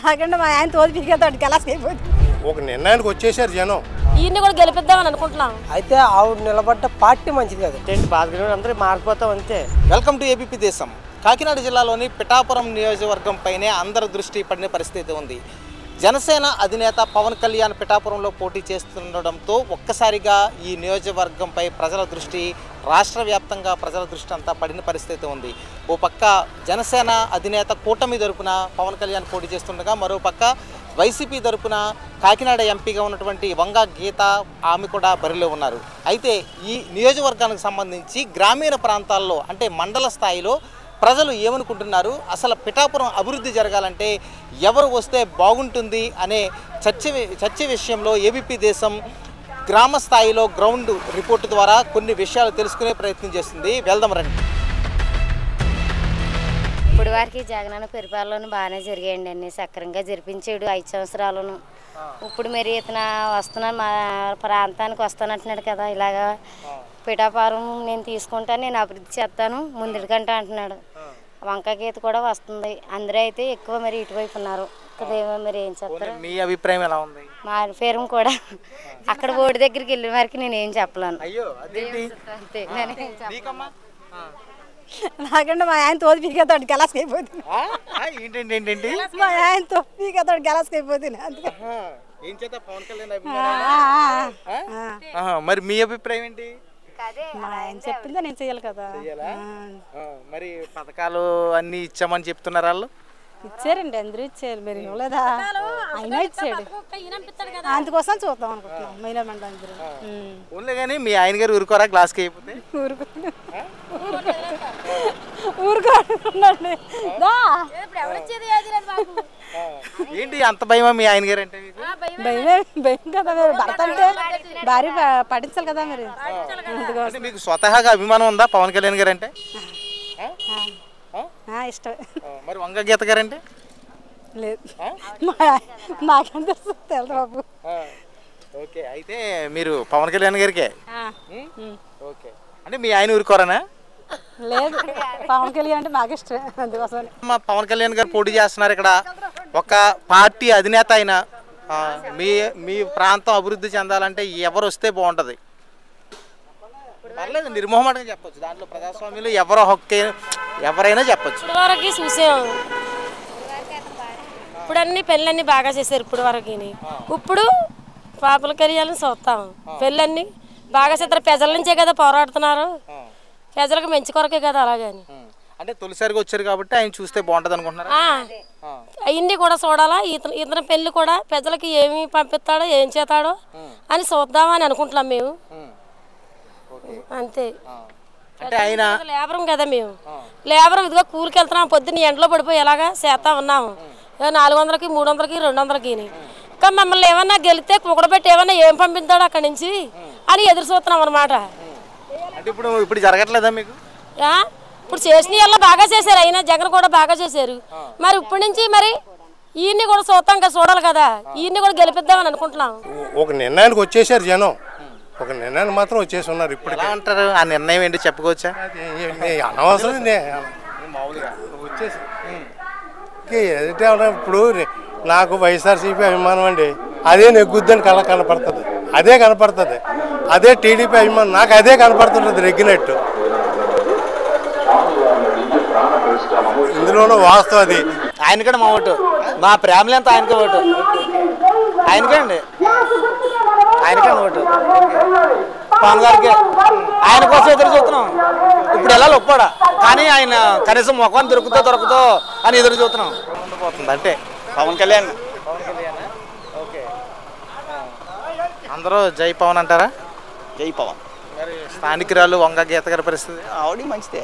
నాకంటే మా ఆయన తోలు పీకేతాడు గెలాస్ అయిపోతుంది. ఒక నిర్ణయానికి వచ్చేసారు జనం. ఈయన్ని కూడా గెలిపిద్దామని అనుకుంటున్నాం. అయితే ఆవిడ నిలబడ్డ పార్టీ మంచిది కదా. అందరూ మారిపోతాం అంతే. వెల్కమ్ టు ఏబీపీ దేశం. కాకినాడ జిల్లాలోని పిఠాపురం నియోజకవర్గం పైనే అందరి దృష్టి పడిన పరిస్థితి ఉంది. జనసేన అధినేత పవన్ కళ్యాణ్ పిఠాపురంలో పోటీ చేస్తుండడంతో ఒక్కసారిగా ఈ నియోజకవర్గంపై ప్రజల దృష్టి, రాష్ట్ర వ్యాప్తంగా ప్రజల దృష్టి అంతా పడిన పరిస్థితి ఉంది. ఓ పక్క జనసేన అధినేత కూటమి తరపున పవన్ కళ్యాణ్ పోటీ చేస్తుండగా, మరో పక్క వైసీపీ తరపున కాకినాడ ఎంపీగా ఉన్నటువంటి వంగ గీత ఆమె కూడా బరిలో ఉన్నారు. అయితే ఈ నియోజకవర్గానికి సంబంధించి గ్రామీణ ప్రాంతాల్లో అంటే మండల స్థాయిలో ప్రజలు ఏమనుకుంటున్నారు, అసలు పిఠాపురం అభివృద్ధి జరగాలంటే ఎవరు వస్తే బాగుంటుంది అనే చర్చ విషయంలో ఏబీపీ దేశం గ్రామ స్థాయిలో గ్రౌండ్ రిపోర్టు ద్వారా కొన్ని విషయాలు తెలుసుకునే ప్రయత్నం చేస్తుంది. వెళ్దాం రండి. ఇప్పుడు వారికి జగనన్న పరిపాలన బాగానే జరిగాయండి, అన్ని సక్రంగా జరిపించాడు 5 సంవత్సరాలను. ఇప్పుడు మరి ఇతను వస్తున్నాను మా ప్రాంతానికి వస్తానంటున్నాడు కదా, ఇలాగా పిఠాపురం నేను తీసుకుంటాను, నేను అభివృద్ధి చేస్తాను ముందుకంటే అంటున్నాడు. వంక గీత కూడా వస్తుంది. అందరూ అయితే ఎక్కువ మరి ఇటువైపు ఉన్నారు కదేమో, మరి ఏం చెప్తారు? మీ అభిప్రాయం ఎలా ఉంది? మా పేరు కూడా అక్కడ ఓడి దగ్గరికి వెళ్ళిన వరకు నేను ఏం చెప్పలేను. అంతే, నాకంటే మా ఆయన తోలు పీకేతాడు గెలాస్ అయిపోతుంది. ఏంటండి మా ఆయన తోలు పీకేతాడు గెలాస్ అయిపోతుంది. మరి మీ అభిప్రాయం ఏంటి? మా ఆయన చెప్పిందా నేను చెయ్యాలి కదా. మరి పథకాలు అన్ని ఇచ్చామని చెప్తున్నారు వాళ్ళు. ఇచ్చారండి, అందరూ ఇచ్చారు, మీరు ఇవ్వలేదా? అయినా ఇచ్చాడు, అందుకోసం చూద్దాం అనుకుంటున్నాం మహిళా మండలి అందరూ. ఓన్లే కానీ మీ ఆయన గారు ఊరుకోరా గ్లాస్కి అయిపోతే? ఊరుకోండి. ఏంటి అంత భయమా మీ ఆయన గారు అంటే? భయం కదా, మీరు భర్త అంటే భార్య పడించాలి కదా మీరు. మీకు స్వతహాగా అభిమానం ఉందా పవన్ కళ్యాణ్ గారు అంటే? ఇష్టమే. మరి వంగ గీత గారు అంటే? లేదు, నాకేం తెలుసు బాబు. ఓకే, అయితే మీరు పవన్ కళ్యాణ్ గారికే. ఓకే, అంటే మీ ఆయన ఊరుకోరనా? లేదు, పవన్ కళ్యాణ్ అంటే మాకు ఇష్టం, అందుకోసం. మా పవన్ కళ్యాణ్ గారు పోటీ చేస్తున్నారు ఇక్కడ. ఒక పార్టీ అధినేత అయిన మీ ప్రాంతం అభివృద్ధి చెందాలంటే ఎవరు వస్తే బాగుంటుంది? పర్లేదు, నిర్మోహమాటంగా చెప్పొచ్చు. దాంట్లో ప్రజాస్వామ్యంలో ఎవరైనా చెప్పొచ్చు. ఇప్పుడు వరకు చూసాం, ఇప్పుడు అన్ని పెళ్ళన్నీ బాగా చేశారు ఇప్పుడు వరకు. ఇప్పుడు పాపల కళ్యాణం చూస్తాం, పెళ్ళన్నీ బాగా చేస్తారు. ప్రజల నుంచే కదా పోరాడుతున్నారు, ప్రజలకు మంచి కొరకే కదా. అలాగని అంటే తొలిసారిగా వచ్చారు కాబట్టి ఆయన చూస్తే బాగుంటుంది అనుకుంటున్నారు. అవన్నీ కూడా చూడాలా, ఇతని పెళ్లి కూడా ప్రజలకి ఏమి పంపిస్తాడో ఏం చేస్తాడో అని చూద్దామని అనుకుంటున్నాం మేము. అంతే. అంటే ఆయన లేబరం కదా మేము, లేబరం ఇదిగో కూలికి వెళ్తున్నాం, పొద్దున్న ఎండలో పడిపోయి ఎలాగా చేస్తా ఉన్నాము. 400కి 300కి 200కి. ఇంకా మమ్మల్ని ఏమన్నా గెలితే కుక్కడబెట్టి ఏమన్నా ఏం పంపిస్తాడో అక్కడి నుంచి అని ఎదురు చూస్తున్నాం అనమాట. అంటే ఇప్పుడు జరగట్లేదా మీకు? ఇప్పుడు చేసిన వాళ్ళు బాగా చేశారు, అయినా జగన్ కూడా బాగా చేశారు. మరి ఇప్పటి నుంచి మరి ఈయన్ని కూడా చూస్తాం కదా, చూడాలి కదా, ఈయన్ని కూడా గెలిపిద్దామని అనుకుంటున్నాం. ఒక నిర్ణయానికి వచ్చేసారు జనం, ఒక నిర్ణయాన్ని మాత్రం వచ్చేసి ఉన్నారు. ఇప్పుడు అంటారు ఆ నిర్ణయం ఏంటి చెప్పవచ్చా? అనవసరం వచ్చేసి ఇప్పుడు నాకు వైఎస్ఆర్సీపీ అభిమానం అండి, అదే నెగ్గుద్దని కనపడుతుంది, అదే టీడీపీ అభిమానం నాకు అదే కనపడుతుంటుంది నెగ్గినట్టు. ఇందులోనూ వాస్తవం అది. ఆయనకండి మా ఓటు, మా ఫ్యామిలీ అంతా ఆయనకే ఓటు, ఆయనకండి ఓటు పవన్ గారికి. ఆయన కోసం ఎదురు చూస్తున్నాం. ఇప్పుడు ఎలా ఒప్పాడా కానీ ఆయన కనీసం ముఖం దొరుకుతో అని ఎదురు చూస్తున్నాం. పోతుంది అంటే పవన్ కళ్యాణ్. ఓకే, అందరూ జై పవన్ అంటారా? జై పవన్. మరి స్థానికురాలు వంగ గీత గారి పరిస్థితి? ఆవిడ మంచిదే,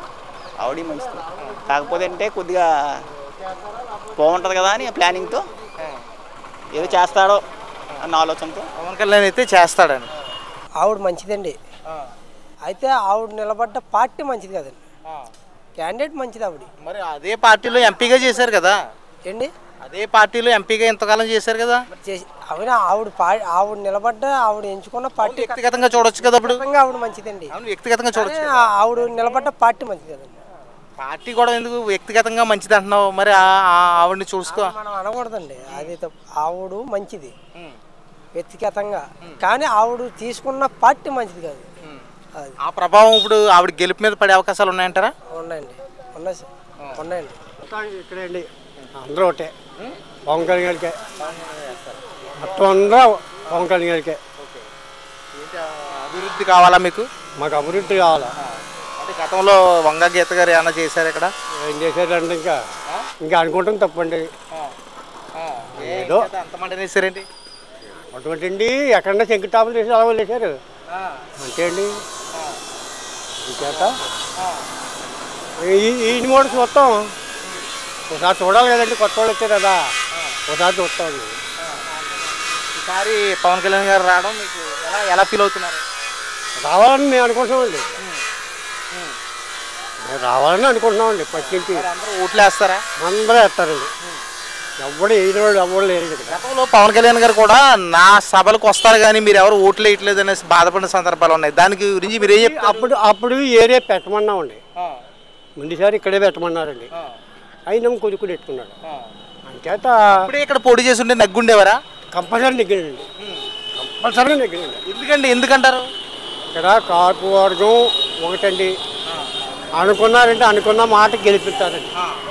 కాకపోతే అంటే కొద్దిగా బాగుంటుంది కదా అని ప్లానింగ్తో ఏదో చేస్తాడో అన్న ఆలోచనతో. పవన్ కళ్యాణ్ అయితే చేస్తాడని. ఆవిడ మంచిదండి, అయితే ఆవిడ నిలబడ్డ పార్టీ మంచిది కదండి, క్యాండిడేట్ మంచిది ఆవిడ. మరి అదే పార్టీలో ఎంపీగా చేశారు కదా ఏంటి, అదే పార్టీలో ఎంపీగా ఇంతకాలం చేశారు కదా. అవునా, ఆవిడ నిలబడ్డ ఆవిడ ఎంచుకున్న పార్టీ వ్యక్తిగతంగా చూడొచ్చు కదా. అప్పుడు ఆవిడ మంచిదండి, వ్యక్తిగతంగా చూడొచ్చు. ఆవిడ నిలబడ్డ పార్టీ మంచిది కదండి. పార్టీ కూడా ఎందుకు వ్యక్తిగతంగా మంచిది అంటున్నావు మరి ఆవిడని చూసుకో. మనం అనకూడదండి, అది ఆవిడ మంచిది వ్యక్తిగతంగా, కానీ ఆవిడ తీసుకున్న పార్టీ మంచిది కాదు. అది ఆ ప్రభావం ఇప్పుడు ఆవిడ గెలుపు మీద పడే అవకాశాలు ఉన్నాయంటారా? ఉన్నాయండి, ఉన్నాయి సార్, ఉన్నాయండి. ఇక్కడే అండి అందరూ ఒకటే, పవన్ కళ్యాణ్ గారికే మొత్తం అందరూ పవన్ కళ్యాణ్ గారికే. అభివృద్ధి కావాలా మీకు? మాకు అభివృద్ధి కావాలా. అంటే గతంలో వంగ గీత గారు ఏమైనా చేశారు ఇక్కడ? ఏం చేశారంటే ఇంకా అనుకుంటాం తప్పండి. ఏదో అంతమంది వేసారండి అటువంటి అండి, ఎక్కడన్నా శంకుటాపులు చేసి అలా వేశారు అంతే అండి. ఇంకేత ఈ మూడు చూస్తాం, ఒకసారి చూడాలి కదండి, కొత్త వాళ్ళు వచ్చారు కదా, ఒకసారి చూస్తామండి. ఈసారి పవన్ కళ్యాణ్ గారు రావడం మీకు ఎలా ఫీల్ అవుతున్నారు? రావాలని మేము అనుకుంటున్నామండి, రావాలని అనుకుంటున్నామండి. ఫస్ట్ నుంచి అందరూ ఓట్లు వేస్తారా? అందరూ వేస్తారండి, ఎవడు వేయనివాడు ఎవరు లేరు. గతంలో పవన్ కళ్యాణ్ గారు కూడా నా సభలకు వస్తారు కానీ మీరు ఎవరు ఓట్లు వేయట్లేదు అనేసి బాధపడిన సందర్భాలు ఉన్నాయి. దానికి గురించి మీరు ఏం చెప్తారు? అప్పుడు ఏరియా పెట్టమన్నామండి, ముందుసారి ఇక్కడే పెట్టమన్నారండి, అయినా కొడుకుని పెట్టుకున్నాడు. అంచేత ఇప్పుడే ఇక్కడ పోటీ చేసి ఉంటే నగ్గుండేవారా? Compulsory నెగ్గినండి, compulsory నెగ్గినండి. ఎందుకంటారు? ఇక్కడ కాపు వర్గం ఒకటండి, అనుకున్నారంటే అనుకున్న మాట గెలిపిస్తారండి,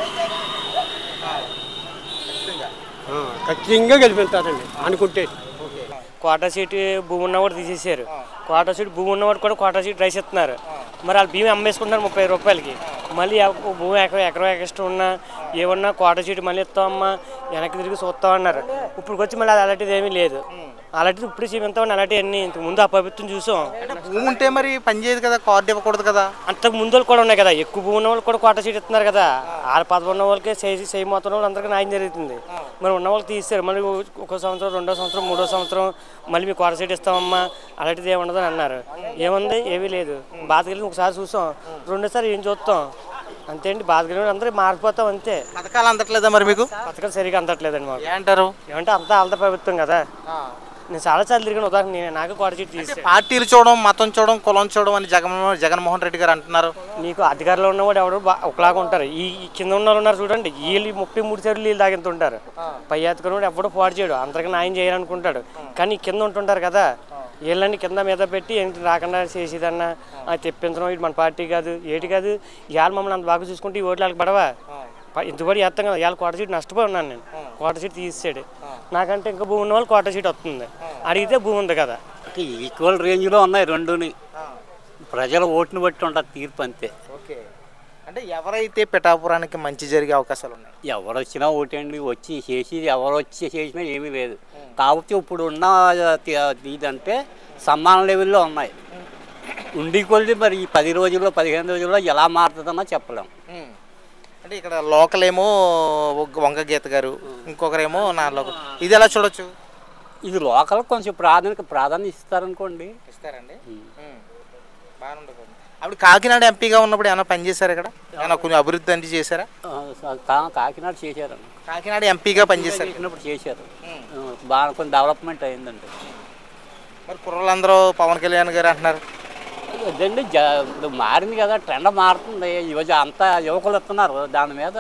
ఖచ్చితంగా గెలిపిస్తారండి అనుకుంటే. కోటా సీటు భూమి ఉన్నవాడు తీసేసారు, కోటా సీటు భూమి ఉన్నవాడు కూడా కోటా సీటు రైస్ ఇస్తున్నారు. మరి వాళ్ళు భూమి అమ్మేసుకుంటున్నారు 30 రూపాయలకి. మళ్ళీ భూమి ఎకరం ఎక్స్ట్రా ఉన్నా ఏమన్నా కోటా సీటు మళ్ళీ ఇస్తామమ్మా వెనక్కి తిరిగి చూస్తామన్నారు. ఇప్పుడు వచ్చి మళ్ళీ అది అలాంటిది ఏమీ లేదు. అలాంటిది ఇప్పుడు చూపిస్తామని అలాంటివన్నీ ఇంతకు ముందు అపవిత్రం చూసాం. భూమి ఉంటే మరి పని చేయదు కదా, కార్డు ఇవ్వకూడదు కదా. అంతకు ముందు వాళ్ళు కూడా ఉన్నాయి కదా, ఎక్కువ భూమి ఉన్న వాళ్ళు కూడా కోటా సీట్ ఇస్తున్నారు కదా. 6 ఉన్న వాళ్ళకి చేయి మొత్తం వాళ్ళు అందరికీ న్యాయం జరుగుతుంది. మరి ఉన్న వాళ్ళకి తీస్తారు, మళ్ళీ 1 సంవత్సరం 2వ సంవత్సరం 3వ సంవత్సరం మళ్ళీ మీకు కోటా సీట్ ఇస్తామమ్మా అలాంటిది ఏమి ఉండదని అన్నారు. ఏముంది? ఏమీ లేదు. బాధకెళ్ళి ఒకసారి చూసాం, రెండోసారి ఏం చూస్తాం అంతే అండి. బాధకెళ్ళి అందరూ మారిపోతాం అంతే. పథకాలు అందట్లేదా మరి మీకు? పథకాలు సరిగా అందట్లేదండి మాకు. ఏమంటారు? ఏమంటే అంతా వాళ్ళ ప్రభుత్వం కదా. నేను చాలాసార్లు తిరిగిన ఉదాహరణ నాకు కోట సీట్ తీసి పార్టీలు చూడడం, మతం చూడడం, కులం చూడడం అని జగన్మోహన్ రెడ్డి గారు అంటున్నారు. నీకు అధికారంలో ఉన్నవాడు ఎవరు ఒకలాగా ఉంటారు. ఈ కింద ఉన్న వాళ్ళు ఉన్నారు చూడండి, వీళ్ళు 33 సార్లు వీళ్ళు తాగింత ఉంటారు. పై ఎత్తుకున్నాడు ఎవడో పాడు చేయడు, అందరికీ న్యాయం చేయాలనుకుంటాడు. కానీ కింద ఉంటుంటారు కదా, వీళ్ళని కింద మీద పెట్టి ఏంటి రాకుండా చేసేదన్నా తెప్పించడం ఇటు మన పార్టీ కాదు ఏటి కాదు. ఇవాళ మమ్మల్ని అంత బాగా చూసుకుంటే ఈ ఓట్లు వాళ్ళకి పడవా? ఇంతపడి చేస్తాం కదా. ఇవాళ కోట సీట్ నష్టపోయి ఉన్నాను నేను, కోట సీట్ తీసాడు. నాకంటే ఇంకా భూమి ఉన్న వాళ్ళు కోట సీట్ వస్తుంది, అడిగితే భూమి ఉంది కదా. ఈక్వల్ రేంజ్లో ఉన్నాయి రెండుని, ప్రజల ఓటుని బట్టి ఉంటుంది తీర్పు అంతే. ఓకే, అంటే ఎవరైతే పిఠాపురానికి మంచి జరిగే అవకాశాలు ఉన్నాయి? ఎవరు వచ్చినా ఓటండి, వచ్చి చేసి ఎవరు వచ్చి చేసినా ఏమీ లేదు. కాకపోతే ఇప్పుడు ఉన్న ఇదంటే సమాన లెవెల్లో ఉన్నాయి. ఉండి కొలిది మరి ఈ 10 రోజుల్లో 15 రోజుల్లో ఎలా మారుతుందన్నా చెప్పలేం. అంటే ఇక్కడ లోకల్ ఏమో వంగ గీత గారు, ఇంకొకరేమో నా లోకల్. ఇది ఎలా చూడొచ్చు? ఇది లోకల్ కొంచెం ప్రాధాన్యత ఇస్తారనుకోండి. ఇస్తారండి, బాగుంటుంది. అప్పుడు కాకినాడ ఎంపీగా ఉన్నప్పుడు ఏమైనా పని చేశారు ఇక్కడ? ఏమైనా కొన్ని అభివృద్ధి అంటే చేశారా? కాకినాడ చేశారు, కాకినాడ ఎంపీగా పనిచేశారు, చేశారు. బాగా కొంచెం డెవలప్మెంట్ అయిందండి. మరి కుర్రలందరూ పవన్ కళ్యాణ్ గారు అంటున్నారు. అదండి ఇప్పుడు మారింది కదా, ట్రెండ్ మారుతుంది. ఈరోజు అంతా యువకులు వస్తున్నారు దాని మీద.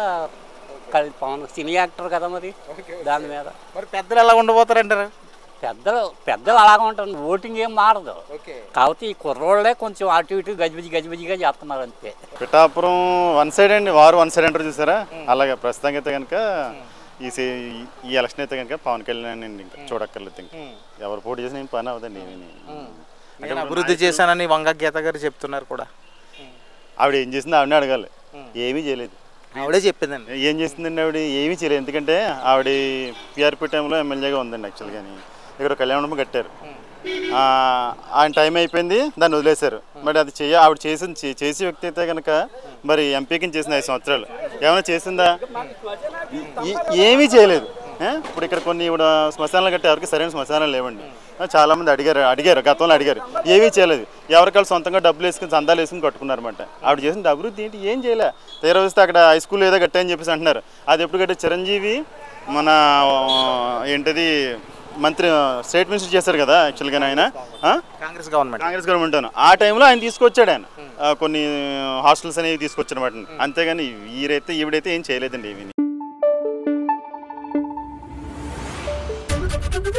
పవన్ సినీ యాక్టర్ కదా, మరి దాని మీద. మరి పెద్దలు ఎలా ఉండబోతారంటారు? పెద్దలు అలాగే ఉంటారు, ఓటింగ్ ఏం మారదు. కాబట్టి ఈ కుర్రోళ్ళే కొంచెం అటు ఇటు గజిబిజిగా చేస్తున్నారు అంతే. పిఠాపురం 1 సైడ్ అండి, వారు 1 సైడ్ అంటారు చూసారా, అలాగే ప్రస్తుతానికి అయితే కనుక ఈ ఎలక్షన్ అయితే కనుక పవన్ కళ్యాణ్ అండి, ఇంకా చూడక్కర్లేదు. ఇంకా ఎవరు పోటీ చేసిన ఏం పని అవదండి. నేను అభివృద్ధి చేశానని వంగ గీత గారు చెప్తున్నారు కూడా. ఆవిడ ఏం చేసింది ఆవిడనే అడగాలి. ఏమీ చేయలేదు, ఆవిడే చెప్పిందండి. ఏం చేస్తుందండి ఆవిడ? ఏమీ చేయలేదు. ఎందుకంటే ఆవిడ పిఆర్పీ టైంలో ఎమ్మెల్యేగా ఉందండి యాక్చువల్గా. కానీ ఇక్కడ కళ్యాణ మండపం కట్టారు, ఆయన టైం అయిపోయింది, దాన్ని వదిలేశారు. మరి అది ఆవిడ చేసే వ్యక్తి అయితే కనుక మరి ఎంపీకి చేసింది 5 సంవత్సరాలు. ఏమైనా చేసిందా? ఏమీ చేయలేదు. ఇప్పుడు ఇక్కడ కొన్ని ఇప్పుడు శ్మశానాలు కట్టే ఎవరికి సరైన శ్మశానాలు లేవండి. చాలామంది అడిగారు గతంలో అడిగారు, ఏమీ చేయలేదు. ఎవరికాళ్ళు సొంతంగా డబ్బులు వేసుకుని చందాలు వేసుకుని కట్టుకున్నారన్నమాట. ఆవిడ చేసిన అభివృద్ధి ఏంటి? ఏం చేయలే. తీరా వస్తే అక్కడ హై స్కూల్ ఏదో కట్టాయని చెప్పేసి అంటున్నారు. అది ఎప్పుడు కట్టే? చిరంజీవి మన ఏంటది మంత్రి స్టేట్ మినిస్టర్ చేశారు కదా యాక్చువల్గా ఆయన, కాంగ్రెస్ గవర్నమెంట్ ఆ టైంలో ఆయన తీసుకొచ్చాడు. ఆయన కొన్ని హాస్టల్స్ అనేవి తీసుకొచ్చారన్నమాట. అంతేగాని ఈవిడైతే ఏం చేయలేదండి ఇవి.